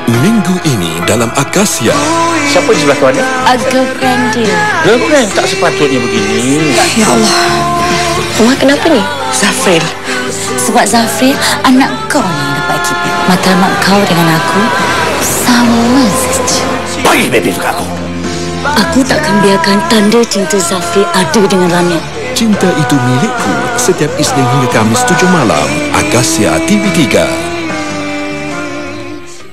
Minggu ini dalam Akasia. Siapa di sebelah tuan ni? Girlfriend dia. Girlfriend tak sepatutnya begini. Ya Allah. Mak kenapa ni? Zafril. Sebab Zafril anak kau ni yang dapat kipit. Matlamat kau dengan aku sama saja. Bagi baby tu kat aku. Aku takkan biarkan tanda cinta Zafril ada dengan Ramya. Cinta Itu Milikku setiap Isnin hingga Kamis 7 malam. Akasia TV3.